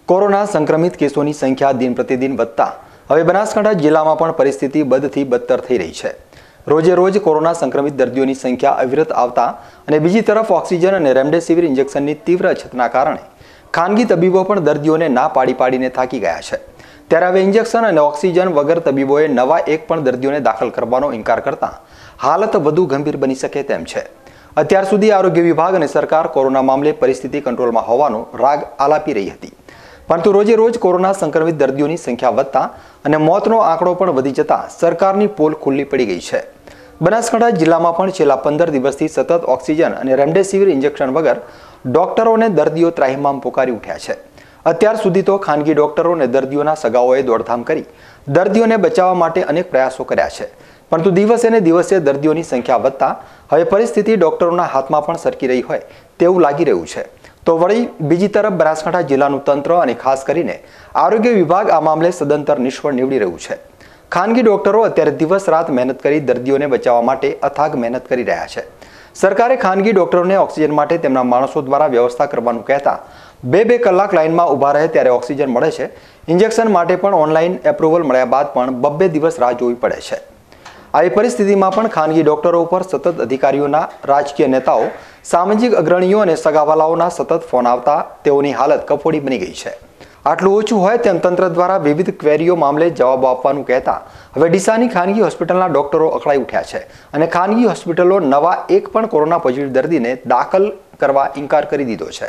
Corona संक्रमित केसों की संख्या दिन प्रतिदिन વધતા હવે બનાસકાંઠા જિલ્લામાં પણ પરિસ્થિતિ બદથી બદતર થઈ રહી છે। રોજે રોજ કોરોના સંક્રમિત દર્દીઓની સંખ્યા અવિરત આવતા અને બીજી તરફ ઓક્સિજન અને રેમડેસિવિર ઇન્જેક્શનની તીવ્ર અછતના કારણે ખાનગી તબીબો પણ દર્દીઓને ના પાડીને થાકી ગયા છે। ત્યારે હવે ઇન્જેક્શન અને ઓક્સિજન વગર તબીબોએ નવા એક પણ દર્દીઓને દાખલ કરવાનો ઇનકાર કરતા હાલત વધુ ગંભીર બની શકે તેમ છે। અત્યાર સુધી આરોગ્ય વિભાગ અને સરકાર કોરોના મામલે પરિસ્થિતિ કંટ્રોલમાં હોવાનો રાગ આલાપી રહી હતી, પરંતુ રોજે રોજ કોરોના સંક્રમિત દર્દીઓની સંખ્યા વધતા અને મોતનો આંકડો પણ વધી જતા સરકારની પોલ ખુલ્લી પડી ગઈ છે। બનાસકાંઠા જિલ્લામાં પણ છેલ્લા 15 દિવસથી સતત ઓક્સિજન અને રેમડેસિવિર ઇન્જેક્શન વગર ડોક્ટરોને દર્દીઓ ત્રાહિમામ પોકારી ઉઠ્યા છે। અત્યાર સુધી તો ખાનગી ડોક્ટરો અને દર્દીઓના સગાઓએ દોડધામ કરી દર્દીઓને બચાવવા માટે અનેક પ્રયાસો કર્યા છે, પરંતુ દિવસે ને દિવસે દર્દીઓની સંખ્યા વધતા હવે પરિસ્થિતિ ડોક્ટરોના હાથમાં પણ સરકી રહી હોય તેવું લાગી રહ્યું છે। તો વળી બીજી તરફ બનાસકાંઠા જિલ્લાનું તંત્ર અને ખાસ કરીને આરોગ્ય વિભાગ આ મામલે સદંતર નિષ્ફળ નીવડી રહ્યું છે। ખાનગી ડોક્ટરો અત્યારે દિવસ રાત મહેનત કરી દર્દીઓને બચાવવા માટે અથાગ મહેનત કરી રહ્યા છે। સરકારે ખાનગી ડોક્ટરોને ઓક્સિજન માટે તેમના માણસો દ્વારા વ્યવસ્થા કરવાનું કહેતા 2-2 કલાક લાઇનમાં ઊભા રહે ત્યારે ઓક્સિજન મળે છે। ઇન્જેક્શન માટે પણ ઓનલાઈન એપ્રુવલ મળ્યા બાદ પણ 2-2 દિવસ રાહ જોવી પડે છે। આવી પરિસ્થિતિમાં પણ ખાનગી ડોક્ટરો ઉપર સતત અધિકારીઓના, રાજકીય નેતાઓ, સામાજિક અગ્રણીઓ અને સગાવાલાઓના સતત ફોન આવતા તેઓની હાલત કફોડી બની ગઈ છે। આટલું ઓછું હોય તેમ તંત્ર દ્વારા વિવિધ ક્વેરીઓ મામલે જવાબો આપવાનું કહેતા હવે ડીસાની ખાનગી હોસ્પિટલના ડોક્ટરો અકળાઈ ઉઠ્યા છે અને ખાનગી હોસ્પિટલો નવા એક પણ કોરોના પોઝિટિવ દર્દીને દાખલ કરવા ઇનકાર કરી દીધો છે।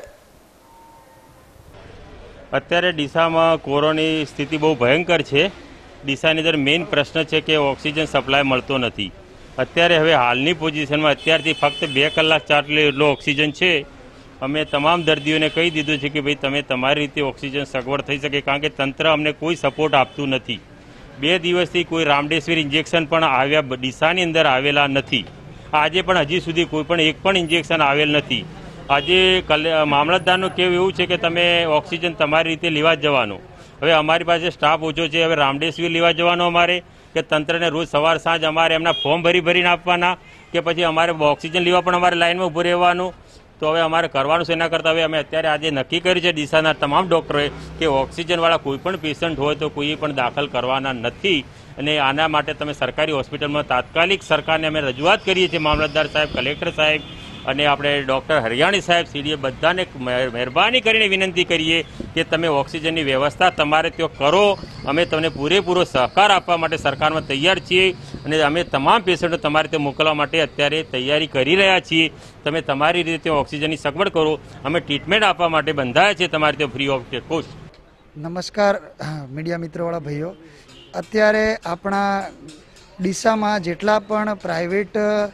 અત્યારે ડીસામાં કોરોનાની સ્થિતિ બહુ ભયંકર છે। ડીસાની અંદર મેઇન પ્રશ્ન છે કે ઓક્સિજન સપ્લાય મળતો નથી। અત્યારે હવે હાલની પોઝિશનમાં અત્યારથી ફક્ત 2 કલાક ચાલે એટલો ઓક્સિજન છે। અમે તમામ દર્દીઓને કહી દીધું છે કે ભાઈ તમે તમારી રીતે ઓક્સિજન સગવડ થઈ શકે, કારણ કે તંત્ર અમને કોઈ સપોર્ટ આપતું નથી। 2 દિવસથી કોઈ રામડેસિવિર ઇન્જેક્શન પણ આવ્યા ડીસાની અંદર આવેલા નથી। આજે પણ હજી સુધી કોઈ પણ એક પણ ઇન્જેક્શન આવેલ નથી। આજે મામલતદારનું કહેવું એવું છે કે તમે ઓક્સિજન તમારી રીતે લેવા જ જવાનું। હવે અમારી પાસે સ્ટાફ ઓછો છે, હવે રામડેસિવિર લેવા જવાનો અમારે કે તંત્રને રોજ સવાર સાંજ અમારે એમના ફોર્મ ભરીને આપવાના કે પછી અમારે ઓક્સિજન લેવા પણ અમારે લાઇનમાં ઊભું રહેવાનું। તો હવે અમારે કરવાનું છે। એના કરતાં હવે અમે અત્યારે આજે નક્કી કર્યું છે ડીસાના તમામ ડૉક્ટરોએ કે ઓક્સિજનવાળા કોઈ પણ પેશન્ટ હોય તો કોઈ પણ દાખલ કરવાના નથી અને આના માટે તમે સરકારી હોસ્પિટલમાં તાત્કાલિક સરકારને અમે રજૂઆત કરીએ છીએ। મામલતદાર સાહેબ, કલેક્ટર સાહેબ અને આપણે ડૉક્ટર હરિયાણી સાહેબ સીડીએ બધાને મહેરબાની કરીને વિનંતી કરીએ કે તમે ઓક્સિજનની વ્યવસ્થા તમારે ત્યાં કરો। અમે તમને પૂરેપૂરો સહકાર આપવા માટે સરકારમાં તૈયાર છીએ અને અમે તમામ પેશન્ટો તમારી ત્યાં મોકલવા માટે અત્યારે તૈયારી કરી રહ્યા છીએ। તમે તમારી રીતે ત્યાં ઓક્સિજનની સગવડ કરો, અમે ટ્રીટમેન્ટ આપવા માટે બંધાયા છીએ તમારી ત્યાં ફ્રી ઓફ કોસ્ટ। નમસ્કાર મીડિયા મિત્રોવાળા ભાઈઓ, અત્યારે આપણા ડીસામાં જેટલા પણ પ્રાઇવેટ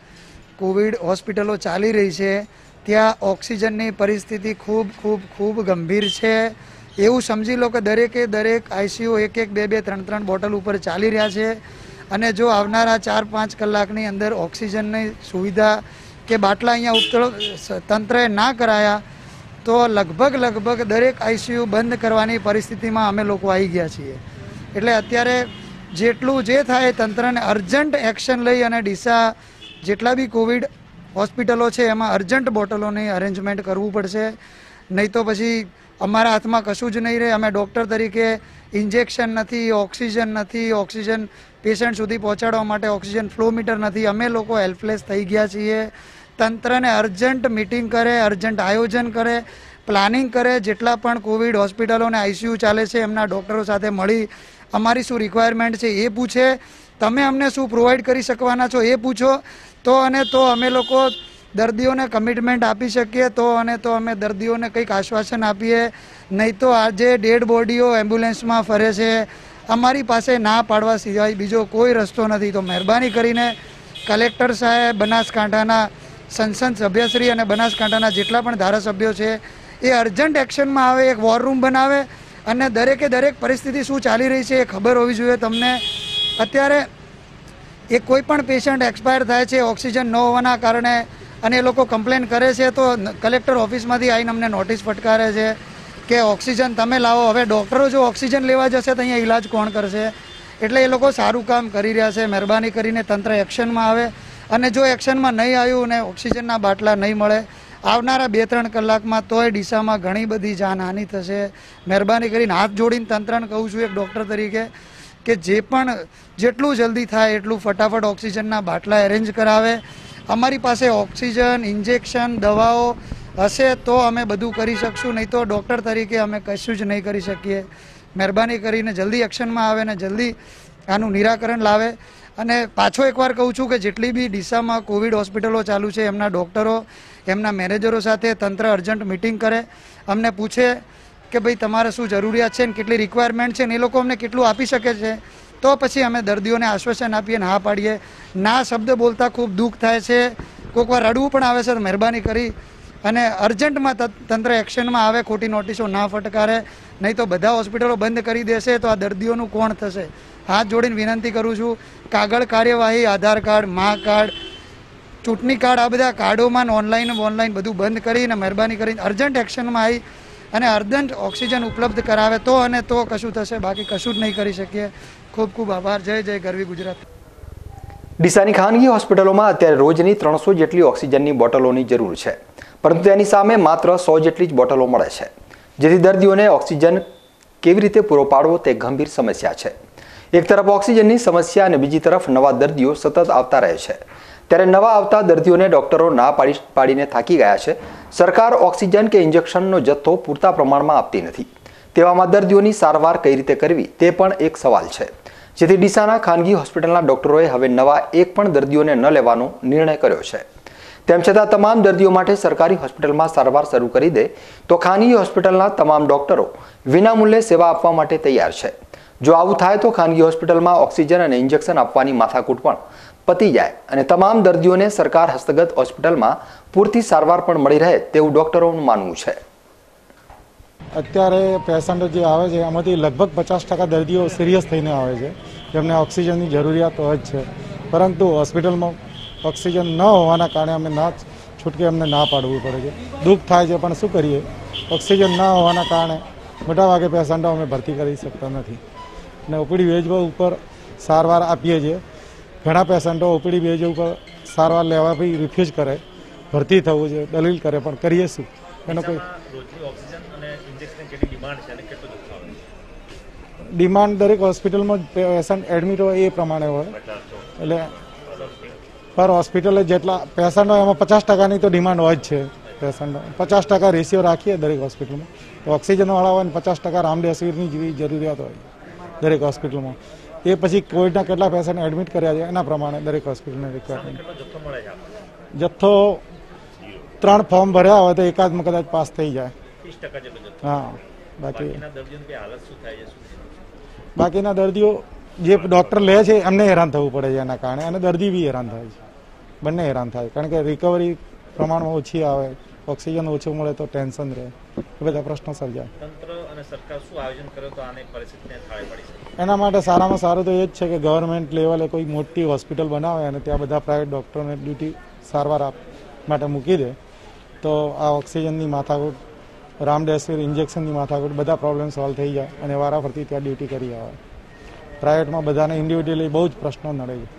કોવિડ હોસ્પિટલો ચાલી રહી છે ત્યાં ઓક્સિજનની પરિસ્થિતિ ખૂબ ગંભીર છે। એવું સમજી લો કે દરેક આઈસીયુ 1-1, 2-2, 3-3 બોટલ ઉપર ચાલી રહ્યા છે અને જો આવનારા 4-5 કલાકની અંદર ઓક્સિજનની સુવિધા કે બાટલા અહીંયા તંત્રએ ના કરાયા તો લગભગ દરેક આઈસીયુ બંધ કરવાની પરિસ્થિતિમાં અમે લોકો આવી ગયા છીએ। એટલે અત્યારે જેટલું જે થાય તંત્રને અર્જન્ટ એક્શન લઈ અને ડીસા જેટલા બી કોવિડ હોસ્પિટલો છે એમાં અર્જન્ટ બોટલોની અરેન્જમેન્ટ કરવું પડશે, નહીં તો પછી અમારા હાથમાં કશું જ નહીં રહે। અમે ડૉક્ટર તરીકે ઇન્જેક્શન નથી, ઓક્સિજન નથી, ઓક્સિજન પેશન્ટ સુધી પહોંચાડવા માટે ઓક્સિજન ફ્લો મીટર નથી, અમે લોકો હેલ્પલેસ થઈ ગયા છીએ। તંત્રને અર્જન્ટ મિટિંગ કરે, અર્જન્ટ આયોજન કરે, પ્લાનિંગ કરે, જેટલા પણ કોવિડ હોસ્પિટલો અને આઈસીયુ ચાલે છે એમના ડૉક્ટરો સાથે મળી અમારી શું રિક્વાયરમેન્ટ છે એ પૂછે, તમે અમને શું પ્રોવાઈડ કરી શકવાના છો એ પૂછો તો અમે લોકો દર્દીઓને કમિટમેન્ટ આપી શકીએ તો અમે દર્દીઓને કંઈક આશ્વાસન આપીએ। નહીં તો આજે ડેડ બોડીઓ એમ્બ્યુલન્સમાં ફરે છે, અમારી પાસે ના પાડવા સિવાય બીજો કોઈ રસ્તો નથી। તો મહેરબાની કરીને કલેક્ટર સાહેબ, બનાસકાંઠાના સંસદ સભ્યશ્રી અને બનાસકાંઠાના જેટલા પણ ધારાસભ્યો છે એ અર્જન્ટ એક્શનમાં આવે, એક વોર રૂમ બનાવે અને દરેક પરિસ્થિતિ શું ચાલી રહી છે એ ખબર હોવી જોઈએ તમને। અત્યારે કોઈ પણ પેશન્ટ એક્સપાયર થાય છે ઓક્સિજન ન હોવાના કારણે અને એ લોકો કમ્પ્લેન કરે છે તો કલેક્ટર ઓફિસમાંથી આવીને અમને નોટિસ ફટકારે છે કે ઓક્સિજન તમે લાવો। હવે ડૉક્ટરો જો ઓક્સિજન લેવા જશે તો અહીંયા ઈલાજ કોણ કરશે? એટલે એ લોકો સારું કામ કરી રહ્યા છે। મહેરબાની કરીને તંત્ર એક્શનમાં આવે અને જો એક્શનમાં નહીં આવ્યું અને ઓક્સિજનના બાટલા નહીં મળે આવનારા 2-3 કલાકમાં તોય ડીસામાં ઘણી બધી જાનહાનિ થશે. મહેરબાની કરીને હાથ જોડીને તંત્રને કહું છું એક ડૉક્ટર તરીકે કે જે પણ જેટલું જલ્દી થાય એટલું ફટાફટ ઓક્સિજનના બાટલા એરેન્જ કરાવે. અમારી પાસે ઓક્સિજન, ઇન્જેક્શન, દવાઓ હશે તો અમે બધું કરી શકશું, નહીં તો ડૉક્ટર તરીકે અમે કશું જ નહીં કરી શકીએ. મહેરબાની કરીને જલ્દી એક્શનમાં આવે ને જલ્દી આનું નિરાકરણ લાવે. અને પાછો એકવાર કહું છું કે જેટલી બી ડીસામાં કોવિડ હોસ્પિટલો ચાલુ છે એમના ડૉક્ટરો, એમના મેનેજરો સાથે તંત્ર અર્જન્ટ મિટિંગ કરે, અમને પૂછે કે ભાઈ તમારે શું જરૂરિયાત છે ને કેટલી રિક્વાયરમેન્ટ છે ને એ લોકો અમને કેટલું આપી શકે છે, તો પછી અમે દર્દીઓને આશ્વાસન આપીએ ને હા પાડીએ. ના શબ્દ બોલતા ખૂબ દુઃખ થાય છે, કોઈક વાર રડવું પણ આવે છે. તો મહેરબાની કરી અને અર્જન્ટમાં તંત્ર એક્શનમાં આવે, ખોટી નોટિસો ના ફટકારે, નહીં તો બધા હોસ્પિટલો બંધ કરી દેશે તો આ દર્દીઓનું કોણ થશે. હાથ જોડીને વિનંતી કરું છું, કાગળ કાર્યવાહી, આધાર કાર્ડ, મા કાર્ડ, ચૂંટણી કાર્ડ, આ બધા કાર્ડોમાં ઓનલાઈન બધું બંધ કરીને મહેરબાની કરીને અર્જન્ટ એક્શનમાં આવી અને અર્જન્ટ ઓક્સિજન ઉપલબ્ધ કરાવે તો અને તો કશું થશે, બાકી કશું જ નહીં કરી શકીએ. ખૂબ ખૂબ આભાર. જય જય ગરવી ગુજરાત. ડીસાની ખાનગી હોસ્પિટલોમાં અત્યારે રોજની 300 જેટલી ઓક્સિજનની બોટલોની જરૂર છે, પરંતુ તેની સામે માત્ર 100 જેટલી જ બોટલો મળે છે, જેથી દર્દીઓને ઓક્સિજન કેવી રીતે પૂરો પાડવો તે ગંભીર સમસ્યા છે. એક તરફ ઓક્સિજનની સમસ્યા અને બીજી તરફ નવા દર્દીઓ સતત આવતા રહે છે, ત્યારે નવા આવતા દર્દીઓને ડોક્ટરો ના પાડીને થાકી ગયા છે. સરકાર ઓક્સિજન કે ઇન્જેક્શનનો જથ્થો પૂરતા પ્રમાણમાં આપતી નથી. તેવામાં દર્દીઓની સારવાર કઈ રીતે કરવી તે પણ એક સવાલ છે, જેથી ડીસાના ખાનગી હોસ્પિટલના ડોક્ટરોએ હવે નવા એક પણ દર્દીઓને ન લેવાનો નિર્ણય કર્યો છે. તેમ છતાં તમામ દર્દીઓ માટે સરકારી હોસ્પિટલમાં સારવાર શરૂ કરી દે તો ખાનગી હોસ્પિટલના તમામ ડોક્ટરો વિનામૂલ્યે સેવા આપવા માટે તૈયાર છે. જો આવું થાય તો ખાનગી હોસ્પિટલમાં ઓક્સિજન અને ઇન્જેક્શન આપવાની માથાકૂટ પણ પતી જાય અને તમામ દર્દીઓને સરકાર હસ્તગત હોસ્પિટલમાં પૂરતી સારવાર પણ મળી રહે તેવું ડોક્ટરોનું માનવું છે. અત્યારે પેશન્ટો જે આવે છે એમાંથી લગભગ 50% દર્દીઓ સિરિયસ થઈને આવે છે, જેમને ઓક્સિજનની જરૂરિયાત હોય જ છે, પરંતુ હોસ્પિટલમાં ઓક્સિજન ન હોવાના કારણે અમે ના છૂટકે અમને ના પાડવું પડે છે. દુઃખ થાય છે પણ શું કરીએ, ઓક્સિજન ન હોવાના કારણે મોટાભાગે પેશન્ટો અમે ભરતી કરી શકતા નથી અને ઓપીડી બેઝ ઉપર સારવાર આપીએ છીએ. ઘણા પેશન્ટો ઓપીડી બેઝ ઉપર સારવાર લેવા બી રિફ્યુઝ કરે, ભરતી થવું છે, દલીલ કરે, પણ કરીએ શું? એનો કોઈ ડિમાન્ડ દરેક હોસ્પિટલમાં પેશન્ટ એડમિટ હોય એ પ્રમાણે હોય, એટલે પર હોસ્પિટલે જેટલા પેશન્ટ હોય એમાં 50%ની તો ડિમાન્ડ હોય જ છે. પેશન્ટ 50% રેશિયો રાખીએ દરેક હોસ્પિટલમાં, તો ઓક્સિજનવાળા હોય ને 50% રામદેવસીરની જેવી જરૂરિયાત હોય દરેક હોસ્પિટલમાં. એ પછી કોવિડના કેટલા પેશન્ટ એડમિટ કર્યા છે એના પ્રમાણે દરેક હોસ્પિટલને રિક્વાયરમેન્ટ. જથ્થો 3 ફોર્મ ભર્યા હોય તો એકાદમાં કદાચ પાસ થઈ જાય. હા, બાકીના દર્દીઓ જે ડૉક્ટર લે છે એમને હેરાન થવું પડે છે એના કારણે, અને દર્દી બી હેરાન થાય છે, બંને હેરાન થાય, કારણ કે રિકવરી પ્રમાણમાં ઓછી આવે, ઓક્સિજન ઓછું મળે તો ટેન્શન રહે, એ બધા પ્રશ્નો સર્જાય. તંત્ર અને સરકાર શું આયોજન કરે તો આને પરિસ્થિતિને થાળે પાડી શકે? એના માટે સારામાં સારું તો એ જ છે કે ગવર્મેન્ટ લેવલે કોઈ મોટી હોસ્પિટલ બનાવે અને ત્યાં બધા પ્રાઇવેટ ડૉક્ટરોને ડ્યુટી સારવાર માટે મૂકી દે તો આ ઓક્સિજનની માથાકૂટ, રામડેસિવિર ઇન્જેક્શનની માથાકૂટ, બધા પ્રોબ્લેમ સોલ્વ થઈ જાય અને વારાફરતી ત્યાં ડ્યુટી કરી આવે. પ્રાઇવેટમાં બધાને ઇન્ડિવિડ્યુઅલી બહુ જ પ્રશ્નો નડે છે.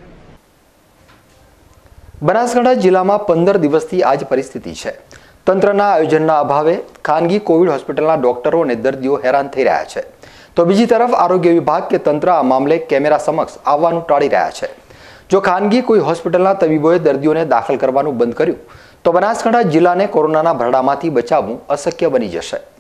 બનાસકાંઠા જિલ્લામાં 15 દિવસથી આ જ પરિસ્થિતિ છે. તંત્રના આયોજનના અભાવે ખાનગી કોવિડ હોસ્પિટલના ડોક્ટરો અને દર્દીઓ હેરાન થઈ રહ્યા છે, તો બીજી તરફ આરોગ્ય વિભાગ કે તંત્ર આ મામલે કેમેરા સમક્ષ આવવાનું ટાળી રહ્યા છે. જો ખાનગી કોઈ હોસ્પિટલના તબીબોએ દર્દીઓને દાખલ કરવાનું બંધ કર્યું તો બનાસકાંઠા જિલ્લાને કોરોનાના ભરડામાંથી બચાવવું અશક્ય બની જશે.